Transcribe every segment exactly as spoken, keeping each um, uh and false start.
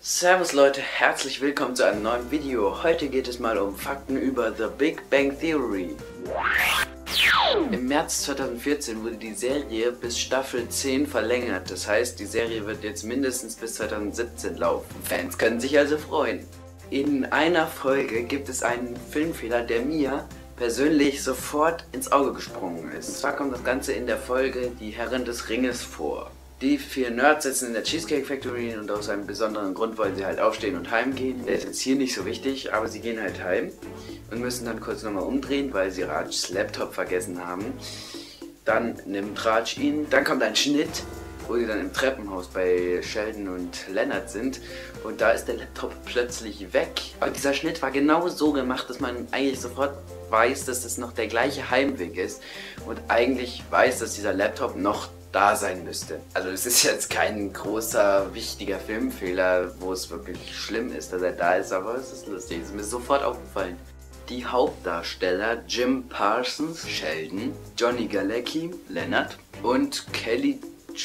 Servus Leute, herzlich willkommen zu einem neuen Video. Heute geht es mal um Fakten über The Big Bang Theory. Im März zweitausendvierzehn wurde die Serie bis Staffel zehn verlängert. Das heißt, die Serie wird jetzt mindestens bis zweitausendsiebzehn laufen. Fans können sich also freuen. In einer Folge gibt es einen Filmfehler, der mir persönlich sofort ins Auge gesprungen ist. Und zwar kommt das Ganze in der Folge Die Herren des Ringes vor. Die vier Nerds sitzen in der Cheesecake Factory und aus einem besonderen Grund wollen sie halt aufstehen und heimgehen. Der ist jetzt hier nicht so wichtig, aber sie gehen halt heim und müssen dann kurz nochmal umdrehen, weil sie Rajs Laptop vergessen haben. Dann nimmt Raj ihn, dann kommt ein Schnitt, wo sie dann im Treppenhaus bei Sheldon und Leonard sind und da ist der Laptop plötzlich weg. Und dieser Schnitt war genau so gemacht, dass man eigentlich sofort weiß, dass das noch der gleiche Heimweg ist und eigentlich weiß, dass dieser Laptop noch da sein müsste. Also es ist jetzt kein großer, wichtiger Filmfehler, wo es wirklich schlimm ist, dass er da ist, aber es ist lustig, es ist mir sofort aufgefallen. Die Hauptdarsteller Jim Parsons, Sheldon, Johnny Galecki, Leonard und Kelly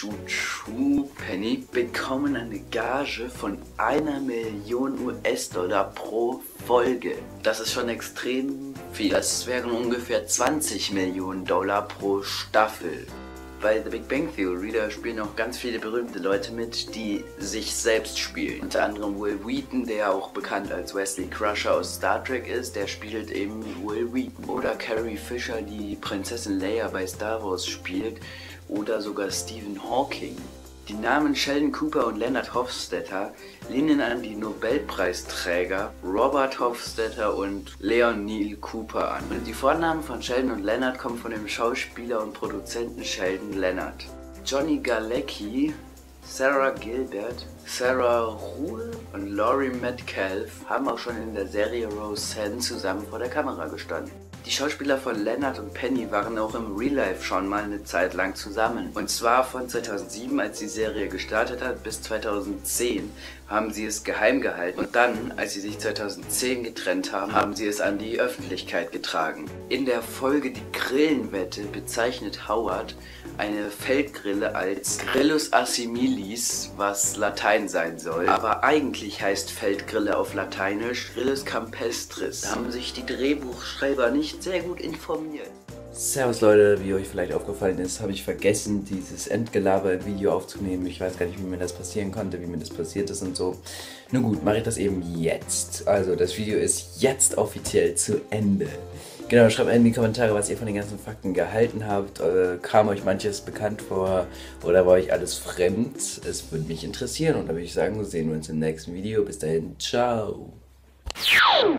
Choo Penny bekommen eine Gage von einer Million U S-Dollar pro Folge. Das ist schon extrem viel. Das wären ungefähr zwanzig Millionen Dollar pro Staffel. Bei The Big Bang Theory, da spielen auch ganz viele berühmte Leute mit, die sich selbst spielen. Unter anderem Will Wheaton, der auch bekannt als Wesley Crusher aus Star Trek ist, der spielt eben Will Wheaton. Oder Carrie Fisher, die Prinzessin Leia bei Star Wars spielt. Oder sogar Stephen Hawking. Die Namen Sheldon Cooper und Leonard Hofstadter lehnen an die Nobelpreisträger Robert Hofstadter und Leon Neil Cooper an. Und die Vornamen von Sheldon und Leonard kommen von dem Schauspieler und Produzenten Sheldon Leonard. Johnny Galecki, Sarah Gilbert, Sarah Ruhl und Laurie Metcalf haben auch schon in der Serie Roseanne zusammen vor der Kamera gestanden. Die Schauspieler von Leonard und Penny waren auch im Real Life schon mal eine Zeit lang zusammen. Und zwar von zweitausendsieben, als die Serie gestartet hat, bis zweitausendzehn haben sie es geheim gehalten. Und dann, als sie sich zweitausendzehn getrennt haben, haben sie es an die Öffentlichkeit getragen. In der Folge Die Grillenwette bezeichnet Howard eine Feldgrille als Grillus assimilis, was Latein sein soll. Aber eigentlich heißt Feldgrille auf Lateinisch Grillus campestris. Da haben sich die Drehbuchschreiber nicht sehr gut informiert. Servus Leute, wie euch vielleicht aufgefallen ist, habe ich vergessen, dieses Endgelaber im Video aufzunehmen. Ich weiß gar nicht, wie mir das passieren konnte, wie mir das passiert ist und so. Nun gut, mache ich das eben jetzt. Also das Video ist jetzt offiziell zu Ende. Genau, schreibt mir in die Kommentare, was ihr von den ganzen Fakten gehalten habt. Äh, kam euch manches bekannt vor oder war euch alles fremd? Es würde mich interessieren und da würde ich sagen, sehen wir uns im nächsten Video. Bis dahin, ciao!